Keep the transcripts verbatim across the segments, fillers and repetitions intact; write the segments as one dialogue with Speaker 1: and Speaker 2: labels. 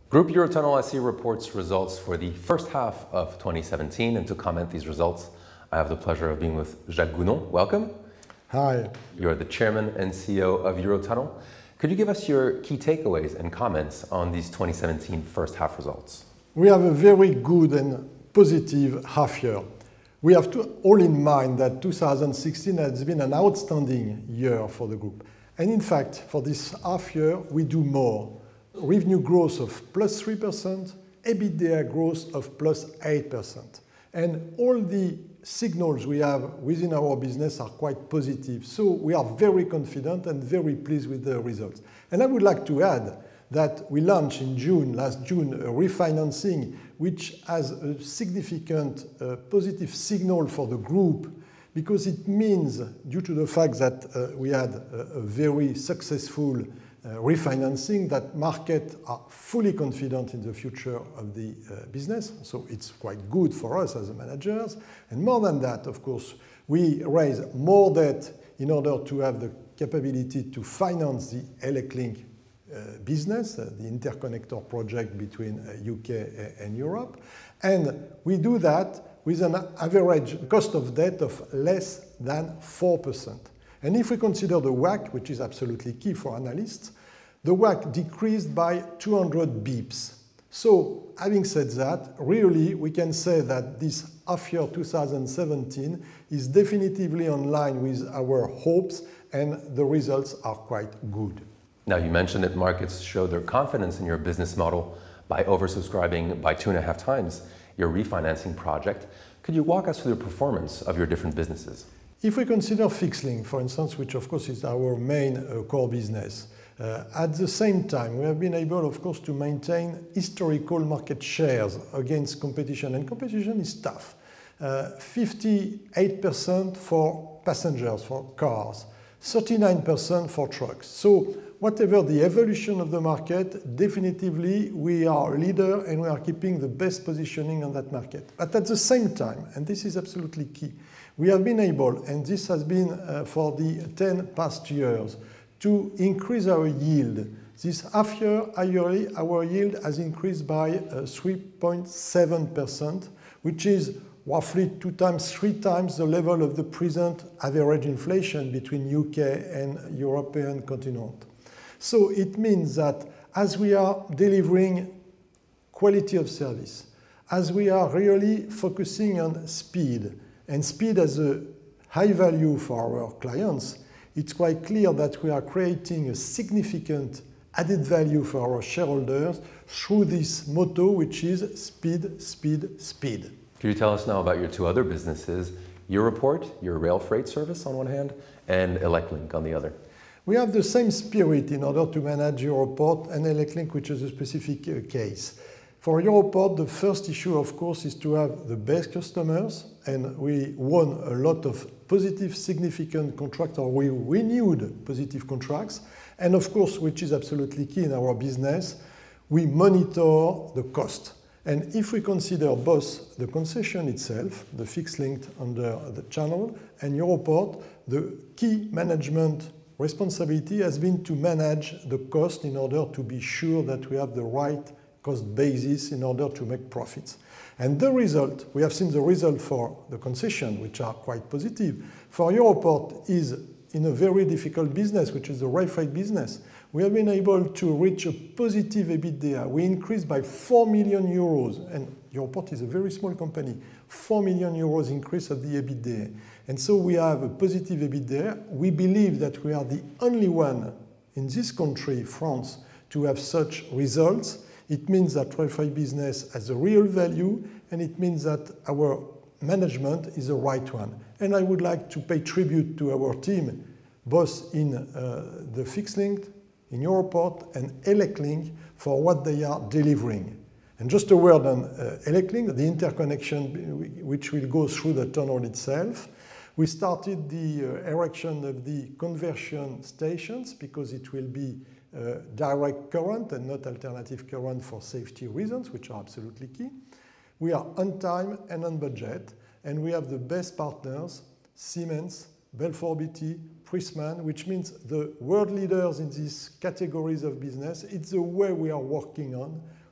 Speaker 1: Groupe Eurotunnel S E reports results for the first half of twenty seventeen, and to comment these results, I have the pleasure of being with Jacques Gounon. Welcome.
Speaker 2: Hi.
Speaker 1: You're the Chairman and C E O of Eurotunnel. Could you give us your key takeaways and comments on these twenty seventeen first half results?
Speaker 2: We have a very good and positive half year. We have to all in mind that two thousand sixteen has been an outstanding year for the group. And in fact, for this half year, we do more. Revenue growth of plus three percent, EBITDA growth of plus eight percent. And all the signals we have within our business are quite positive. So we are very confident and very pleased with the results. And I would like to add that we launched in June, last June, a refinancing which has a significant uh, positive signal for the group, because it means, due to the fact that uh, we had a, a very successful Uh, refinancing, that markets are fully confident in the future of the uh, business. So it's quite good for us as managers. And more than that, of course, we raise more debt in order to have the capability to finance the ElecLink uh, business, uh, the interconnector project between uh, U K and Europe. And we do that with an average cost of debt of less than four percent. And if we consider the W A C, which is absolutely key for analysts, the W A C decreased by two hundred bips. So, having said that, really we can say that this half year two thousand seventeen is definitively in line with our hopes, and the results are quite good.
Speaker 1: Now, you mentioned that markets show their confidence in your business model by oversubscribing by two and a half times your refinancing project. Could you walk us through the performance of your different businesses?
Speaker 2: If we consider FixLink, for instance, which of course is our main uh, core business, uh, at the same time we have been able, of course, to maintain historical market shares against competition, and competition is tough. Uh, fifty-eight percent for passengers, for cars, thirty-nine percent for trucks. So whatever the evolution of the market, definitively we are a leader and we are keeping the best positioning on that market. But at the same time, and this is absolutely key, we have been able, and this has been uh, for the ten past years, to increase our yield. This half year, yearly, our yield has increased by uh, three point seven percent, which is roughly two times, three times the level of the present average inflation between U K and European continent. So it means that as we are delivering quality of service, as we are really focusing on speed, and speed as a high value for our clients, it's quite clear that we are creating a significant added value for our shareholders through this motto, which is speed, speed, speed.
Speaker 1: Could you tell us now about your two other businesses, Europorte, your rail freight service on one hand, and ElecLink on the other?
Speaker 2: We have the same spirit in order to manage Europorte and ElecLink, which is a specific uh, case. For Europorte, the first issue, of course, is to have the best customers, and we won a lot of positive, significant contracts, or we renewed positive contracts. And of course, which is absolutely key in our business, we monitor the cost. And if we consider both the concession itself, the fixed link under the channel, and Europorte, the key management responsibility has been to manage the cost in order to be sure that we have the right cost basis in order to make profits. And the result, we have seen the result for the concession, which are quite positive. For Europorte is in a very difficult business, which is the rail freight business. We have been able to reach a positive EBITDA. We increased by four million euros, and Europorte is a very small company, four million euros increase of the EBITDA. And so we have a positive EBITDA. We believe that we are the only one in this country, France, to have such results. It means that rail freight business has a real value, and it means that our management is the right one. And I would like to pay tribute to our team, both in uh, the fixed link, in Europorte and ElecLink, for what they are delivering. And just a word on uh, ElecLink, the interconnection which will go through the tunnel itself. We started the uh, erection of the conversion stations because it will be uh, direct current and not alternative current for safety reasons, which are absolutely key. We are on time and on budget, and we have the best partners, Siemens, Belfor B T, Prissman, which means the world leaders in these categories of business. It's the way we are working on,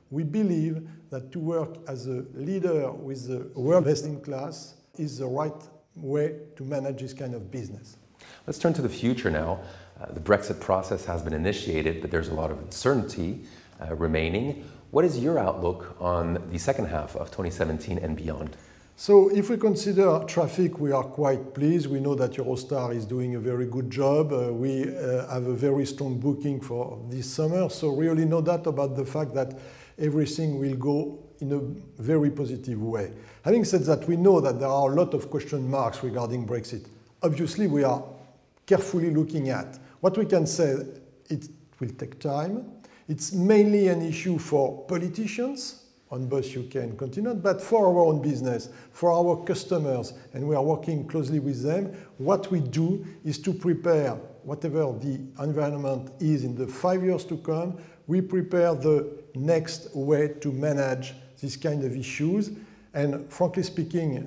Speaker 2: we believe that to work as a leader with the world best in class is the right way to manage this kind of business.
Speaker 1: Let's turn to the future now. Uh, the Brexit process has been initiated, but there's a lot of uncertainty uh, remaining. What is your outlook on the second half of twenty seventeen and beyond?
Speaker 2: So if we consider traffic, we are quite pleased. We know that Eurostar is doing a very good job. Uh, we uh, have a very strong booking for this summer. So really no doubt about the fact that everything will go in a very positive way. Having said that, we know that there are a lot of question marks regarding Brexit. Obviously, we are carefully looking at. What we can say, it will take time. It's mainly an issue for politicians on both U K and continent, but for our own business, for our customers, and we are working closely with them. What we do is to prepare whatever the environment is in the five years to come. We prepare the next way to manage this kind of issues. And frankly speaking,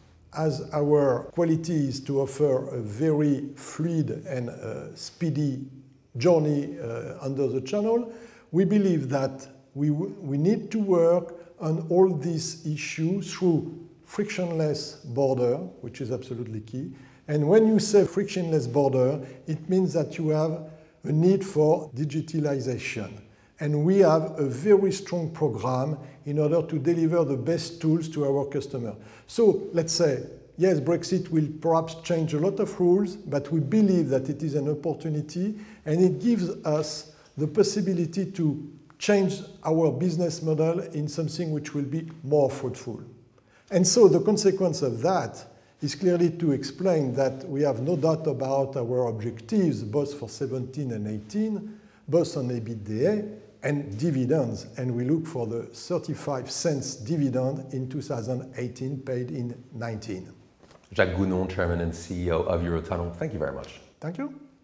Speaker 2: as our quality is to offer a very fluid and uh, speedy journey uh, under the channel, we believe that we, we need to work on all these issues through frictionless border, which is absolutely key. And when you say frictionless border, it means that you have a need for digitalization. And we have a very strong program in order to deliver the best tools to our customer. So let's say, yes, Brexit will perhaps change a lot of rules, but we believe that it is an opportunity and it gives us the possibility to change our business model in something which will be more fruitful. And so the consequence of that is clearly to explain that we have no doubt about our objectives, both for seventeen and eighteen, both on EBITDA and dividends. And we look for the thirty-five cents dividend in two thousand eighteen paid in nineteen.
Speaker 1: Jacques Gounon, Chairman and C E O of Eurotunnel, thank you very much.
Speaker 2: Thank you.